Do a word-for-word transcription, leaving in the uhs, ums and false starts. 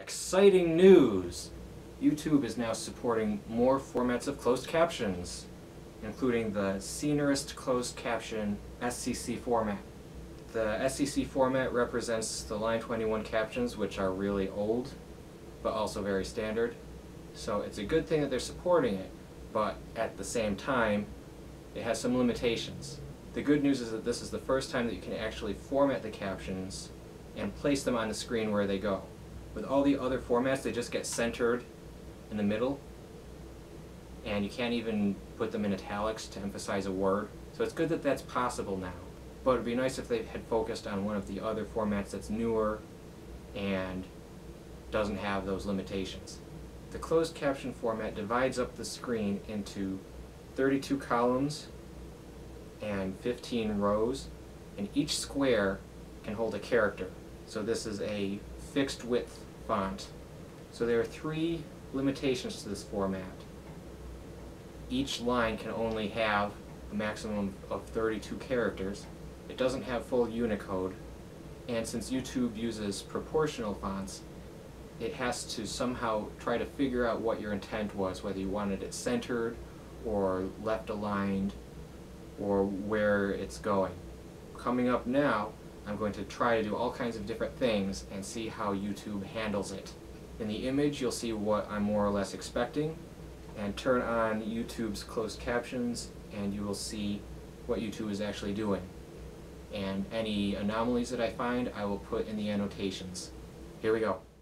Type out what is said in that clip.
Exciting news! YouTube is now supporting more formats of closed captions, including the Scenarist Closed Caption S C C format. The S C C format represents the line twenty-one captions, which are really old, but also very standard. So it's a good thing that they're supporting it, but at the same time, it has some limitations. The good news is that this is the first time that you can actually format the captions and place them on the screen where they go. With all the other formats, they just get centered in the middle, and you can't even put them in italics to emphasize a word. So it's good that that's possible now. But it would be nice if they had focused on one of the other formats that's newer and doesn't have those limitations. The closed caption format divides up the screen into thirty-two columns and fifteen rows, and each square can hold a character. So this is a fixed width font. So there are three limitations to this format. Each line can only have a maximum of thirty-two characters. It doesn't have full Unicode, and since YouTube uses proportional fonts, it has to somehow try to figure out what your intent was, whether you wanted it centered or left aligned or where it's going. Coming up now, I'm going to try to do all kinds of different things and see how YouTube handles it. In the image, you'll see what I'm more or less expecting, and turn on YouTube's closed captions and you will see what YouTube is actually doing. And any anomalies that I find, I will put in the annotations. Here we go.